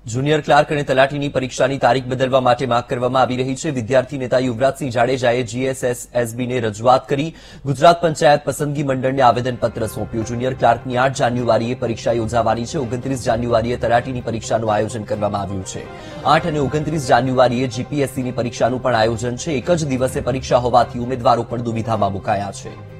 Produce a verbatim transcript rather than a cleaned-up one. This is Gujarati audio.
જુનિયર ક્લાર્ક અને તલાટીની પરીક્ષાની તારીખ બદલવા માટે માંગ કરવામાં આવી રહી છે। વિદ્યાર્થી નેતા યુવરાજસિંહ જાડેજાએ જીએસએસએસબીને રજૂઆત કરી ગુજરાત પંચાયત પસંદગી મંડળને આવેદનપત્ર સોંપ્યું। જુનિયર ક્લાર્કની આઠ જાન્યુઆરીએ પરીક્ષા યોજાવાની છે। ઓગણત્રીસ જાન્યુઆરીએ તલાટીની પરીક્ષાનું આયોજન કરવામાં આવ્યું છે। આઠ અને ઓગણત્રીસ જાન્યુઆરીએ જીપીએસસીની પરીક્ષાનું પણ આયોજન છે। એક જ દિવસે પરીક્ષા હોવાથી ઉમેદવારો પણ દુવિધામાં મુકાયા છે।